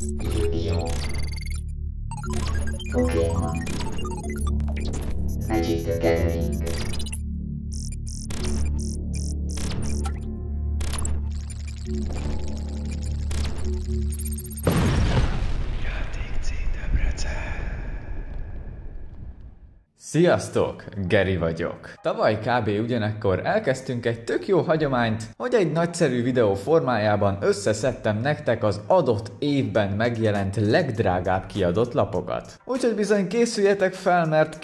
Yu-Gi-Oh! Pokémon. Magic the Gathering. Sziasztok! Geri vagyok. Tavaly kb. Ugyanekkor elkezdtünk egy tök jó hagyományt, hogy egy nagyszerű videó formájában összeszedtem nektek az adott évben megjelent legdrágább kiadott lapokat. Úgyhogy bizony készüljetek fel, mert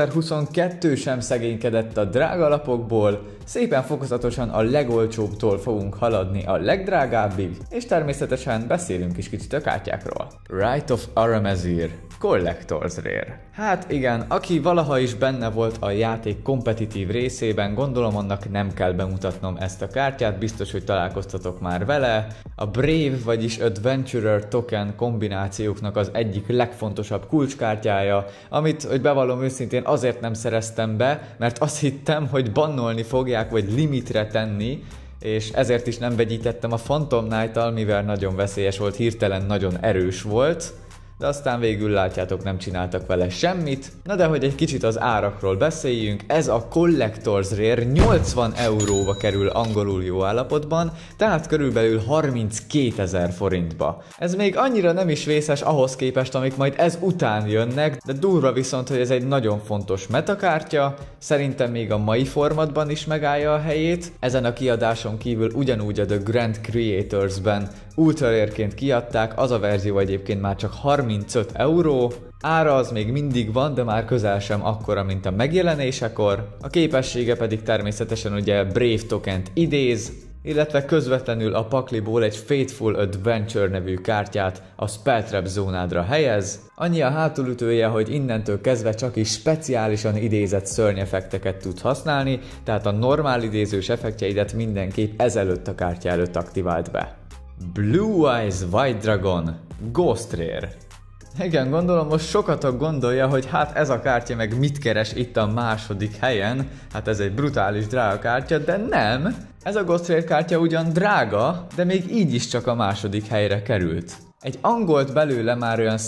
2022 sem szegénykedett a drága lapokból, szépen fokozatosan a legolcsóbbtól fogunk haladni a legdrágábbig, és természetesen beszélünk is kicsit a kártyákról. Rite of Aramezir, Collector's Rare. Hát igen, aki valaha is benne volt a játék kompetitív részében, gondolom annak nem kell bemutatnom ezt a kártyát, biztos, hogy találkoztatok már vele. A Brave, vagyis Adventurer token kombinációknak az egyik legfontosabb kulcskártyája, amit, hogy bevallom őszintén, azért nem szereztem be, mert azt hittem, hogy bannolni fogják, vagy limitre tenni, és ezért is nem vegyítettem a Phantom Knight-tal, mivel nagyon veszélyes volt, hirtelen nagyon erős volt. De aztán végül látjátok, nem csináltak vele semmit. Na de hogy egy kicsit az árakról beszéljünk, ez a Collector's Rare 80 euróba kerül angolul jó állapotban, tehát körülbelül 32 000 forintba. Ez még annyira nem is vészes ahhoz képest, amik majd ez után jönnek, de durva viszont, hogy ez egy nagyon fontos metakártya, szerintem még a mai formatban is megállja a helyét. Ezen a kiadáson kívül ugyanúgy a The Grand Creators-ben Ultra Rare-ként kiadták, az a verzió egyébként már csak 35 euró, ára az még mindig van, de már közel sem akkora, mint a megjelenésekor, a képessége pedig természetesen ugye Brave tokent idéz, illetve közvetlenül a pakliból egy Fateful Adventure nevű kártyát a Spelltrap zónádra helyez. Annyi a hátulütője, hogy innentől kezdve csak is speciálisan idézett szörnyeffekteket tud használni, tehát a normál idézős effektjeidet mindenképp ezelőtt a kártya előtt aktivált be. Blue Eyes White Dragon, Ghost Rare. Igen, gondolom most sokatok gondolja, hogy hát ez a kártya meg mit keres itt a második helyen, hát ez egy brutális drága kártya, de nem! Ez a Ghost Rare kártya ugyan drága, de még így is csak a második helyre került. Egy angolt belőle már olyan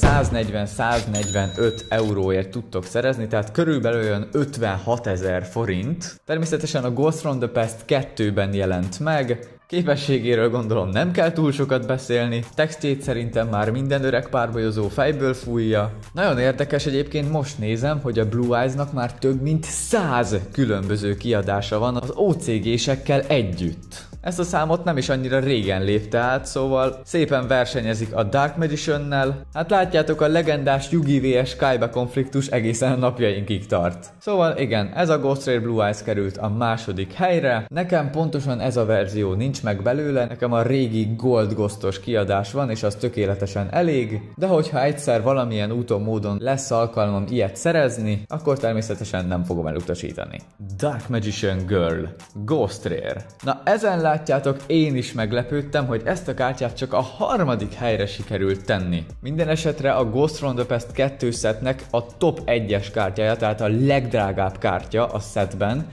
140-145 euróért tudtok szerezni, tehát körülbelül olyan 56 000 forint. Természetesen a Ghost from the Past 2-ben jelent meg, képességéről gondolom nem kell túl sokat beszélni, textjét szerintem már minden öreg párbajozó fejből fújja. Nagyon érdekes egyébként, most nézem, hogy a Blue Eyes-nak már több mint 100 különböző kiadása van az OCG-sekkel együtt. Ezt a számot nem is annyira régen lépte át, szóval szépen versenyezik a Dark Magician-nel. Hát látjátok, a legendás Yugi vs Kaiba konfliktus egészen a napjainkig tart. Szóval igen, ez a Ghost Rare Blue Eyes került a második helyre. Nekem pontosan ez a verzió nincs meg belőle, nekem a régi Gold Ghostos kiadás van, és az tökéletesen elég. De hogyha egyszer valamilyen úton módon lesz alkalmam ilyet szerezni, akkor természetesen nem fogom elutasítani. Dark Magician Girl, Ghost Rare. Na ezen látjátok, én is meglepődtem, hogy ezt a kártyát csak a harmadik helyre sikerült tenni. Minden esetre a Ghost from the Past 2 setnek a top 1-es kártyája, tehát a legdrágább kártya a setben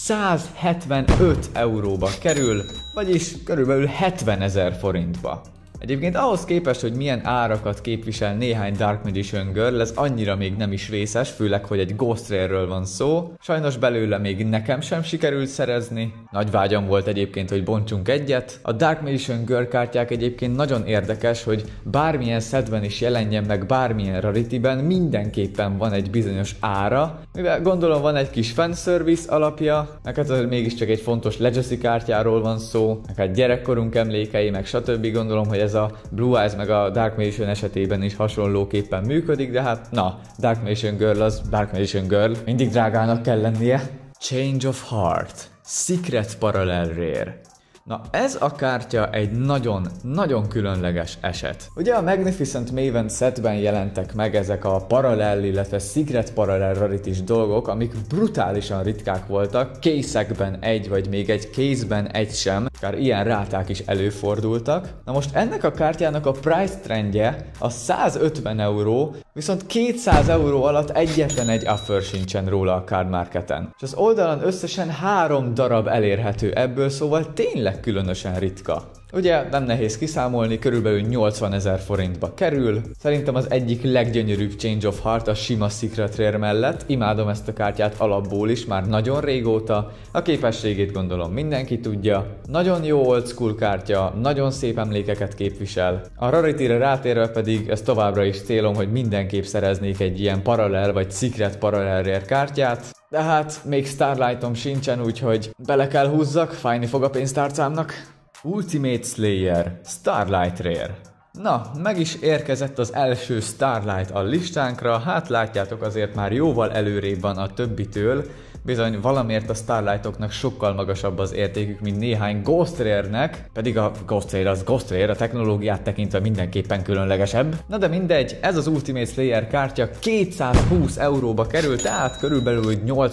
175 euróba kerül, vagyis körülbelül 70 000 forintba. Egyébként ahhoz képest, hogy milyen árakat képvisel néhány Dark Magician Girl, ez annyira még nem is vészes, főleg, hogy egy Ghost Rare-ről van szó. Sajnos belőle még nekem sem sikerült szerezni. Nagy vágyam volt egyébként, hogy bontsunk egyet. A Dark Magician Girl kártyák egyébként nagyon érdekes, hogy bármilyen setben is jelenjen meg bármilyen rarityben, mindenképpen van egy bizonyos ára, mivel gondolom van egy kis fanservice alapja, meg hát mégiscsak egy fontos Legacy kártyáról van szó, meg hát gyerekkorunk emlékei, meg stb. Gondolom, hogy ez a Blue Eyes meg a Dark Magician esetében is hasonlóképpen működik, de hát na, Dark Magician Girl az Dark Magician Girl, mindig drágának kell lennie. Change of Heart, Secret Parallel Rare. Na ez a kártya egy nagyon különleges eset. Ugye a Magnificent Maven setben jelentek meg ezek a paralel, illetve Secret Parallel rarities dolgok, amik brutálisan ritkák voltak, case-ekben egy, vagy még egy case-ben egy sem, akár ilyen ráták is előfordultak. Na most ennek a kártyának a price trendje a 150 euró, viszont 200 euró alatt egyetlen egy offer sincsen róla a card marketen. És az oldalon összesen 3 darab elérhető ebből, szóval tényleg különösen ritka. Ugye nem nehéz kiszámolni, körülbelül 80 000 forintba kerül. Szerintem az egyik leggyönyörűbb Change of Heart a sima Secret Rare mellett. Imádom ezt a kártyát alapból is, már nagyon régóta. A képességét gondolom mindenki tudja. Nagyon jó old school kártya, nagyon szép emlékeket képvisel. A Rarity-re rátérve pedig ez továbbra is célom, hogy mindenképp szereznék egy ilyen paralel vagy Secret Parallel Rare kártyát. De hát még Starlightom sincsen, úgyhogy bele kell húzzak, fájni fog a pénztárcámnak. Ultimate Slayer Starlight Rare. Na, meg is érkezett az első Starlight a listánkra, hát látjátok azért már jóval előrébb van a többitől, bizony valamiért a Starlightoknak sokkal magasabb az értékük, mint néhány Ghost Rare-nek, pedig a Ghost Rare az Ghost Rare, a technológiát tekintve mindenképpen különlegesebb. Na de mindegy, ez az Ultimate Slayer kártya 220 euróba került, tehát körülbelül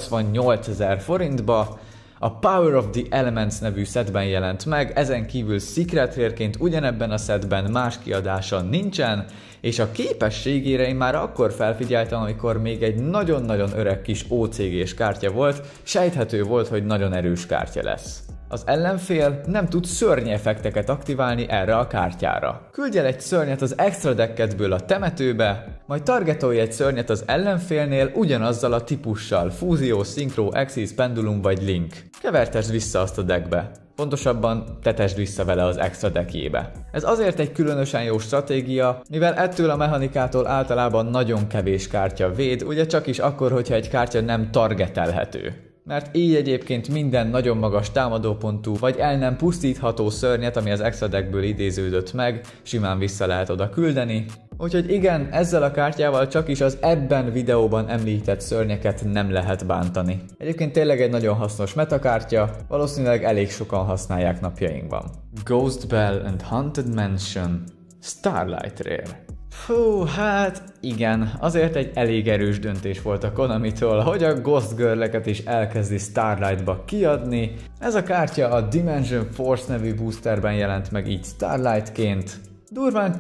88 000 forintba. A Power of the Elements nevű szetben jelent meg, ezen kívül Secret Rare-ként ugyanebben a szetben más kiadása nincsen, és a képességére én már akkor felfigyeltem, amikor még egy nagyon-nagyon öreg kis OCG-s kártya volt, sejthető volt, hogy nagyon erős kártya lesz. Az ellenfél nem tud szörnyeffekteket aktiválni erre a kártyára. Küldj el egy szörnyet az extra decketből a temetőbe, majd targetolj egy szörnyet az ellenfélnél ugyanazzal a típussal, fúzió, szinkro, Axis, pendulum vagy link. Kevertesd vissza azt a deckbe. Pontosabban tetesd vissza vele az extra deckjébe. Ez azért egy különösen jó stratégia, mivel ettől a mechanikától általában nagyon kevés kártya véd, ugye csak is akkor, hogyha egy kártya nem targetelhető. Mert így egyébként minden nagyon magas támadópontú, vagy el nem pusztítható szörnyet, ami az extra deckből idéződött meg, simán vissza lehet oda küldeni. Úgyhogy igen, ezzel a kártyával csak is az ebben videóban említett szörnyeket nem lehet bántani. Egyébként tényleg egy nagyon hasznos metakártya, valószínűleg elég sokan használják napjainkban. Ghost Bell and Haunted Mansion Starlight Rare. Fú, hát igen, azért egy elég erős döntés volt a Konamitól, hogy a Ghost Girl-eket is elkezdi Starlightba kiadni. Ez a kártya a Dimension Force nevű boosterben jelent meg így Starlightként. Durván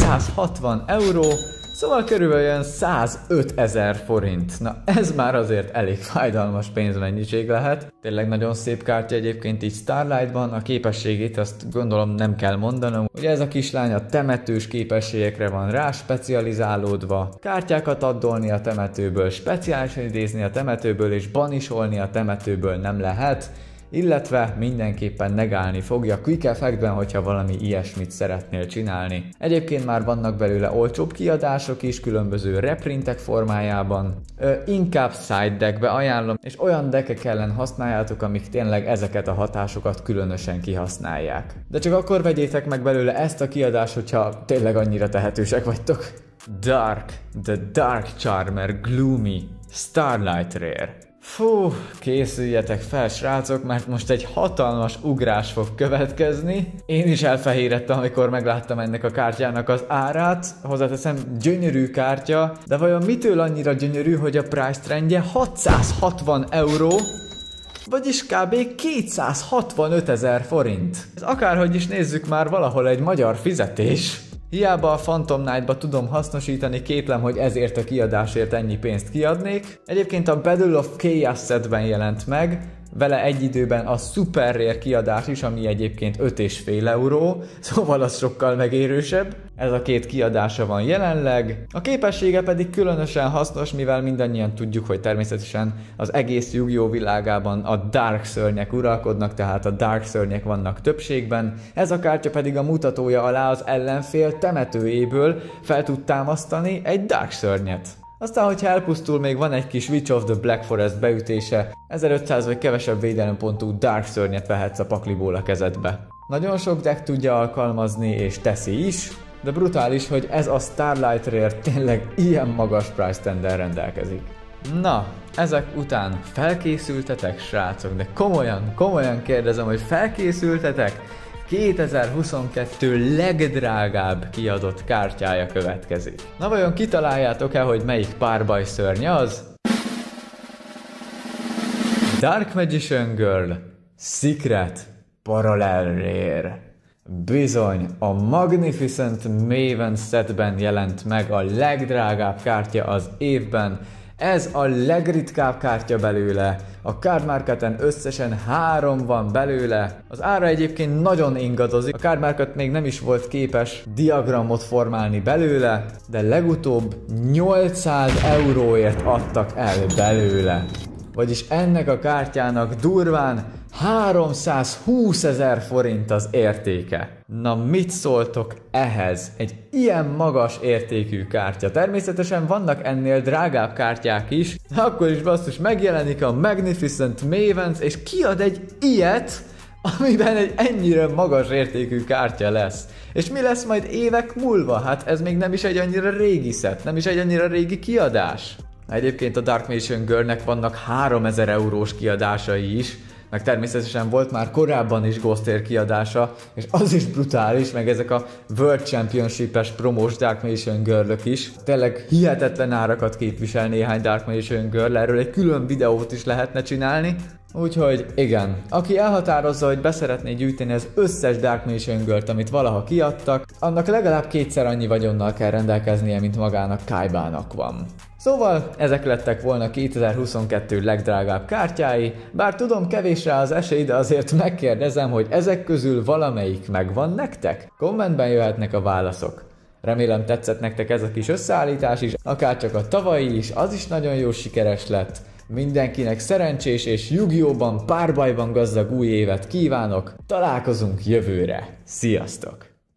260 euró, szóval körülbelül 105 000 forint. Na ez már azért elég fájdalmas pénzmennyiség lehet. Tényleg nagyon szép kártya egyébként így Starlightban, a képességét azt gondolom nem kell mondanom. Ugye ez a kislány a temetős képességekre van rá specializálódva. Kártyákat addolni a temetőből, speciálisan idézni a temetőből és banisolni a temetőből nem lehet. Illetve mindenképpen negálni fogja Quick Effectben, hogyha valami ilyesmit szeretnél csinálni. Egyébként már vannak belőle olcsóbb kiadások is, különböző reprintek formájában. Inkább side deckbe ajánlom, és olyan deckek ellen használjátok, amik tényleg ezeket a hatásokat különösen kihasználják. De csak akkor vegyétek meg belőle ezt a kiadást, hogyha tényleg annyira tehetősek vagytok. Dark, The Dark Charmer Gloomy Starlight Rare. Fú, készüljetek fel srácok, mert most egy hatalmas ugrás fog következni. Én is elfehérettem, amikor megláttam ennek a kártyának az árát. Hozzáteszem, gyönyörű kártya, de vajon mitől annyira gyönyörű, hogy a price trendje 660 euró? Vagyis kb. 265 000 forint. Ez akárhogy is nézzük, már valahol egy magyar fizetés. Hiába a Phantom Knight-ba tudom hasznosítani, kétlem, hogy ezért a kiadásért ennyi pénzt kiadnék. Egyébként a Battle of Chaos setben jelent meg, vele egy időben a Super Rare kiadás is, ami egyébként 5,5 euró, szóval az sokkal megérősebb. Ez a két kiadása van jelenleg. A képessége pedig különösen hasznos, mivel mindannyian tudjuk, hogy természetesen az egész Yu-Gi-Oh! Világában a Dark szörnyek uralkodnak, tehát a Dark szörnyek vannak többségben. Ez a kártya pedig a mutatója alá az ellenfél temetőjéből fel tud támasztani egy Dark szörnyet. Aztán, hogyha elpusztul, még van egy kis Witch of the Black Forest beütése, 1500 vagy kevesebb védelempontú Dark szörnyet vehetsz a pakliból a kezedbe. Nagyon sok deck tudja alkalmazni, és teszi is, de brutális, hogy ez a Starlight Rare tényleg ilyen magas price trendel rendelkezik. Na, ezek után felkészültetek, srácok, de komolyan kérdezem, hogy felkészültetek? 2022 legdrágább kiadott kártyája következik. Na vajon kitaláljátok-e, hogy melyik párbaj szörny az? Dark Magician Girl Secret Parallel Rare. Bizony, a Magnificent Maven setben jelent meg a legdrágább kártya az évben. Ez a legritkább kártya belőle. A Card Marketen összesen 3 van belőle. Az ára egyébként nagyon ingadozik. A Card Market még nem is volt képes diagramot formálni belőle, de legutóbb 800 euróért adtak el belőle. Vagyis ennek a kártyának durván 320 000 forint az értéke. Na mit szóltok ehhez? Egy ilyen magas értékű kártya. Természetesen vannak ennél drágább kártyák is, de akkor is basszus megjelenik a Magnificent Mavens, és kiad egy ilyet, amiben egy ennyire magas értékű kártya lesz. És mi lesz majd évek múlva? Hát ez még nem is egy annyira régi szett, nem is egy annyira régi kiadás. Egyébként a Dark Magician Girlnek vannak 3000 eurós kiadásai is, meg természetesen volt már korábban is Ghost kiadása, és az is brutális, meg ezek a World Championship-es promós Dark Magician Girl-ök is. Tényleg hihetetlen árakat képvisel néhány Dark Magician Girl, erről egy külön videót is lehetne csinálni. Úgyhogy igen, aki elhatározza, hogy beszeretné gyűjteni az összes Dark Magician Girl-t, amit valaha kiadtak, annak legalább 2-szer annyi vagyonnal kell rendelkeznie, mint magának Kaibának van. Szóval ezek lettek volna 2022 legdrágább kártyái, bár tudom kevés rá az esély, de azért megkérdezem, hogy ezek közül valamelyik megvan nektek? Kommentben jöhetnek a válaszok. Remélem tetszett nektek ez a kis összeállítás is, akárcsak a tavalyi is, az is nagyon jó sikeres lett. Mindenkinek szerencsés és Yu-Gi-Oh!-ban párbajban gazdag új évet kívánok, találkozunk jövőre. Sziasztok!